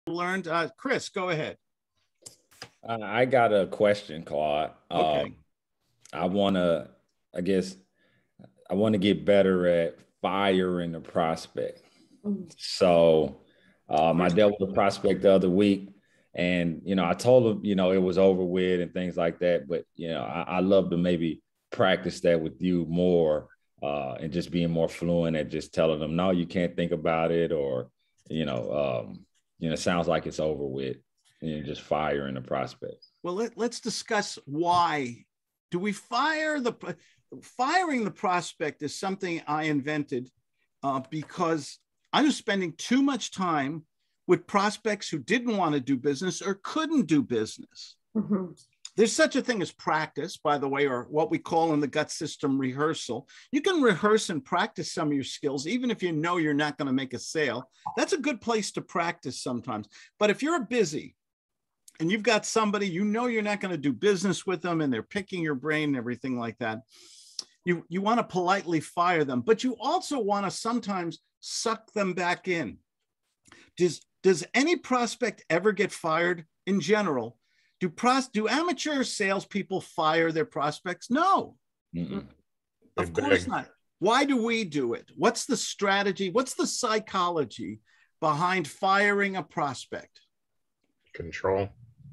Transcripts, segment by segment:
learned. Chris, go ahead. I got a question, Claude. Okay. I want to, I guess, I want to get better at firing the prospect. So I dealt with a prospect the other week, and I told him it was over with and things like that. But I love to maybe practice that with you more, and just being more fluent at just telling them, no, you can't think about it, or sounds like it's over with, and just firing the prospect. Well, let's discuss why do we firing the prospect is something I invented because I was spending too much time with prospects who didn't want to do business or couldn't do business. Mm-hmm. There's such a thing as practice, by the way, or what we call in the gut system rehearsal. You can rehearse and practice some of your skills, even if you know you're not going to make a sale. That's a good place to practice sometimes. But if you're busy and you've got somebody, you're not going to do business with them and they're picking your brain and everything like that, you want to politely fire them, but you also want to sometimes suck them back in. Does any prospect ever get fired in general? Do amateur salespeople fire their prospects? No, of course not. Why do we do it? What's the strategy? What's the psychology behind firing a prospect? Control,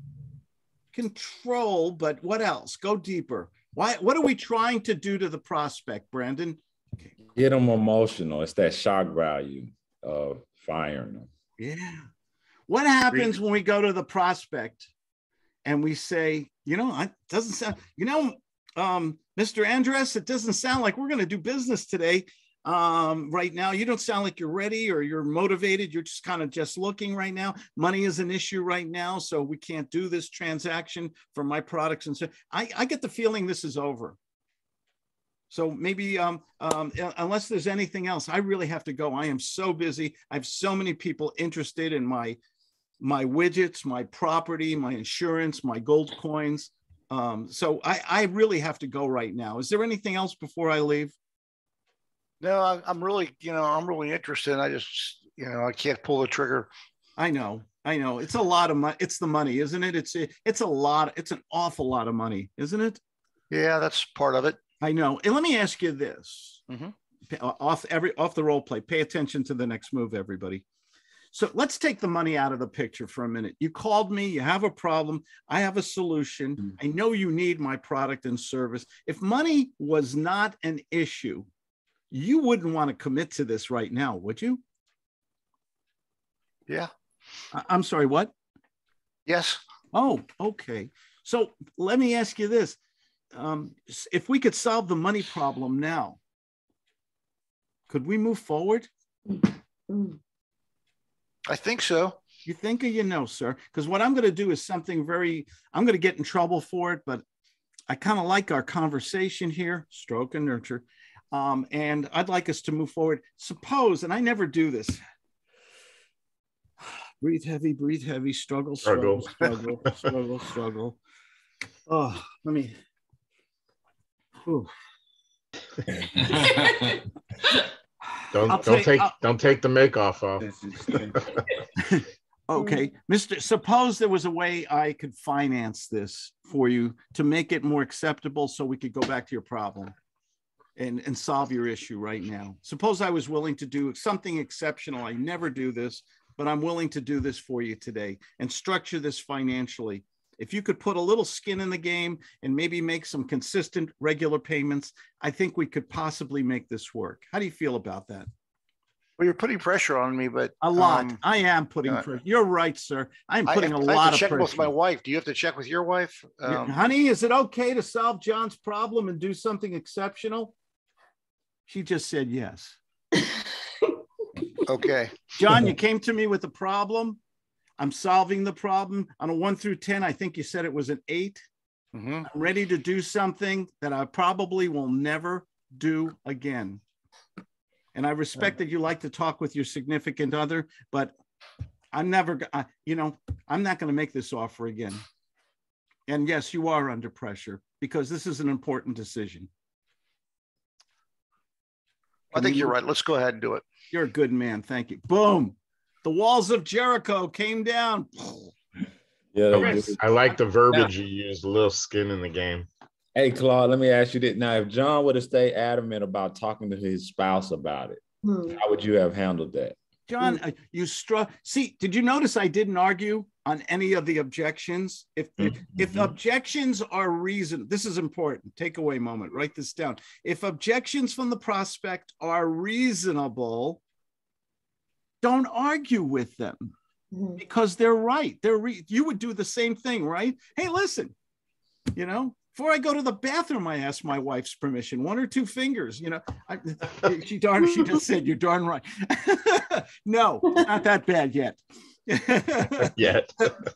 but what else? Go deeper. What are we trying to do to the prospect, Brandon? Okay. Get them emotional. It's that shock value of firing them. Yeah. What happens when we go to the prospect and we say, it doesn't sound, Mr. Andres, it doesn't sound like we're going to do business today. Right now, you don't sound like you're ready or you're motivated. You're just kind of just looking right now. Money is an issue right now, so we can't do this transaction for my products. And so I get the feeling this is over. So maybe unless there's anything else, I really have to go. I am so busy. I have so many people interested in my widgets, my property, my insurance, my gold coins. So I really have to go right now. Is there anything else before I leave? No, I'm really interested. I just, I can't pull the trigger. I know. It's a lot of money. It's the money, isn't it? It's a lot. It's an awful lot of money, isn't it? Yeah, that's part of it. I know. And let me ask you this, off the role play, pay attention to the next move, everybody. So let's take the money out of the picture for a minute. You called me, you have a problem. I have a solution. I know you need my product and service. If money was not an issue, you wouldn't want to commit to this right now, would you? Yeah. I'm sorry, what? Yes. Oh, okay. So let me ask you this. If we could solve the money problem now, could we move forward? I think so. You think or sir? Because what I'm going to do is something I'm going to get in trouble for it, but I kind of like our conversation here, stroke and nurture. And I'd like us to move forward. Suppose, and I never do this. Breathe heavy, struggle. Oh, let me. Don't take the make off. Okay, suppose there was a way I could finance this for you to make it more acceptable so we could go back to your problem and solve your issue right now. Suppose I was willing to do something exceptional. I never do this, but I'm willing to do this for you today and structure this financially. If you could put a little skin in the game and maybe make some consistent, regular payments, I think we could possibly make this work. How do you feel about that? Well, you're putting pressure on me, but a lot. I am putting pressure. You're right, sir. I'm putting a lot of pressure. I have to check with my wife. Do you have to check with your wife? Honey, is it okay to solve John's problem and do something exceptional? She just said yes. Okay. John, you came to me with a problem. I'm solving the problem. On a 1 through 10, I think you said it was an 8. I'm ready to do something that I probably will never do again. And I respect that you like to talk with your significant other, but I'm not going to make this offer again. And yes, you are under pressure because this is an important decision. I think you're right. Let's go ahead and do it. You're a good man. Thank you. Boom. The walls of Jericho came down. Yeah, they I, do. I like the verbiage you used, a little skin in the game. Hey, Claude, let me ask you this. Now, if John would have stayed adamant about talking to his spouse about it, how would you have handled that? John, you see, did you notice I didn't argue on any of the objections? If objections are reason, this is important. Takeaway moment. Write this down. If objections from the prospect are reasonable, don't argue with them because they're right. You would do the same thing, right? Hey, listen, before I go to the bathroom, I ask my wife's permission, 1 or 2 fingers, she just said, you're darn right. No, not that bad yet. Yet.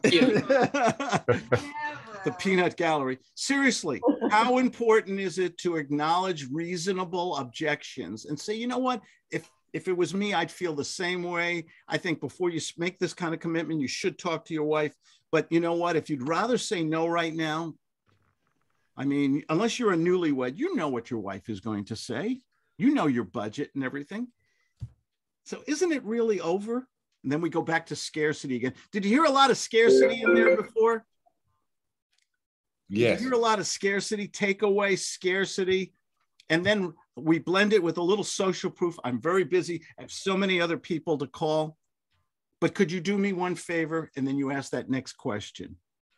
The peanut gallery. Seriously, how important is it to acknowledge reasonable objections and say, you know what, if it was me, I'd feel the same way. I think before you make this kind of commitment, you should talk to your wife. But you know what, if you'd rather say no right now, I mean, unless you're a newlywed, you know what your wife is going to say. You know your budget and everything. So isn't it really over? And then we go back to scarcity again. Did you hear a lot of scarcity in there before? Yes. Did you hear a lot of scarcity, takeaway, scarcity? And then we blend it with a little social proof. I'm very busy. I have so many other people to call. But could you do me one favor? And then you ask that next question.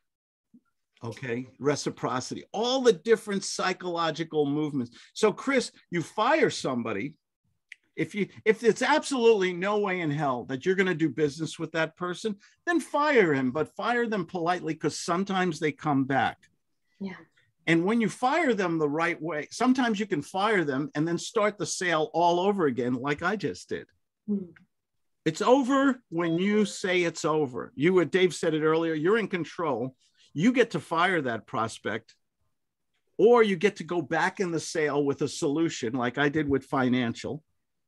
Okay, reciprocity, all the different psychological movements. So Chris, you fire somebody. If it's absolutely no way in hell that you're going to do business with that person, then fire him, but fire them politely because sometimes they come back. Yeah. And when you fire them the right way, sometimes you can fire them and then start the sale all over again, like I just did. It's over when you say it's over. Dave said it earlier, you're in control. You get to fire that prospect, or you get to go back in the sale with a solution like I did with financial,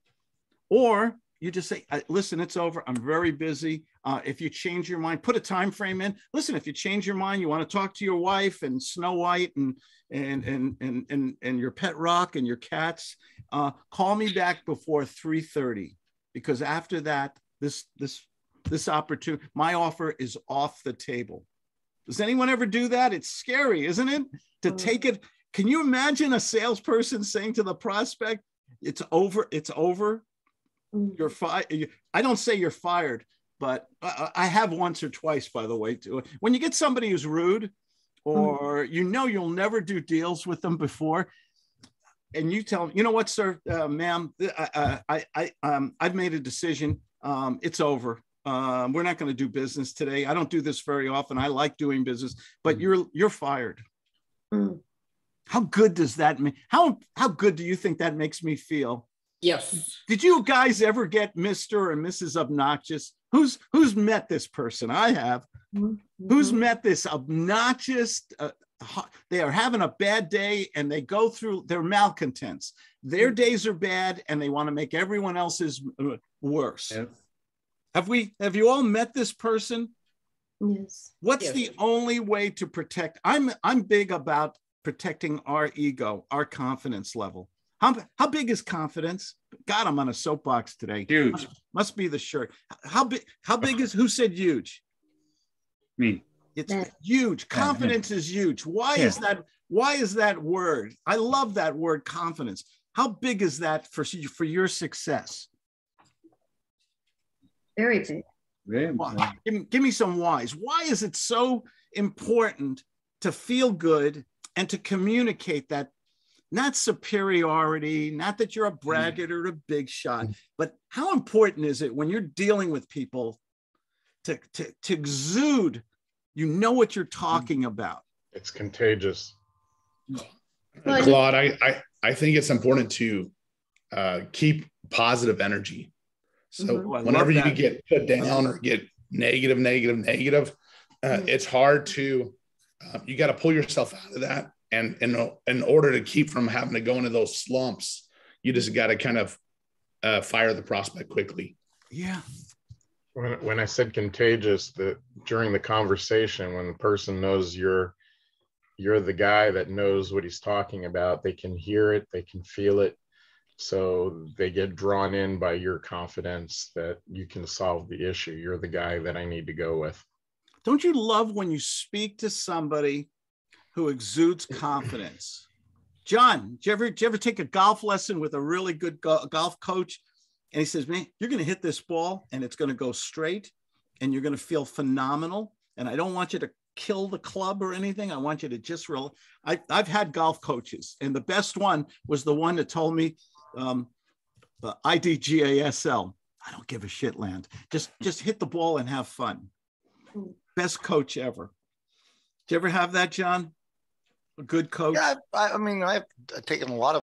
or you just say, listen, it's over. I'm very busy. If you change your mind, put a time frame in. Listen, if you change your mind, you want to talk to your wife and Snow White and your pet rock and your cats, call me back before 3:30, because after that, this opportunity, my offer is off the table. Does anyone ever do that? It's scary, isn't it? To take it. Can you imagine a salesperson saying to the prospect, it's over, it's over. You're fired. I don't say you're fired, but I have once or twice, by the way, too. When you get somebody who's rude, or you'll never do deals with them before, and you tell them, you know what, sir, ma'am, I've made a decision. It's over. We're not going to do business today. I don't do this very often. I like doing business, but you're fired. How good does that mean? How good do you think that makes me feel? Yes. Did you guys ever get Mr. or Mrs. Obnoxious? Who's met this person? I have. Who's met this obnoxious? They are having a bad day and they go through, they're malcontents. Their days are bad and they want to make everyone else's worse. Yes. Have you all met this person? Yes. What's the only way to protect? I'm big about protecting our ego, our confidence level. How big is confidence? God, I'm on a soapbox today. Huge. Must be the shirt. How big is, who said huge? Me. It's huge. Confidence is huge. Why is that word? I love that word, confidence. How big is that for your success? Very big. Give me some whys. Why is it so important to feel good and to communicate that? Not superiority, not that you're a braggart or a big shot, but how important is it when you're dealing with people to exude, you know what you're talking about? It's contagious. Claude, I think it's important to keep positive energy. So whenever you get put down or get negative, it's hard to, you got to pull yourself out of that. And in order to keep from having to go into those slumps, you just got to kind of fire the prospect quickly. Yeah. When I said contagious, that during the conversation, when the person knows you're the guy that knows what he's talking about, they can hear it, they can feel it. So they get drawn in by your confidence that you can solve the issue. You're the guy that I need to go with. Don't you love when you speak to somebody who exudes confidence? John, did you ever take a golf lesson with a really good golf coach? And he says, man, you're going to hit this ball and it's going to go straight and you're going to feel phenomenal. And I don't want you to kill the club or anything. I want you to just I've had golf coaches, and the best one was the one that told me, IDGASL, I don't give a shit, land. Just hit the ball and have fun. Best coach ever. Did you ever have that, John? A good coach? Yeah, I mean, I've taken a lot of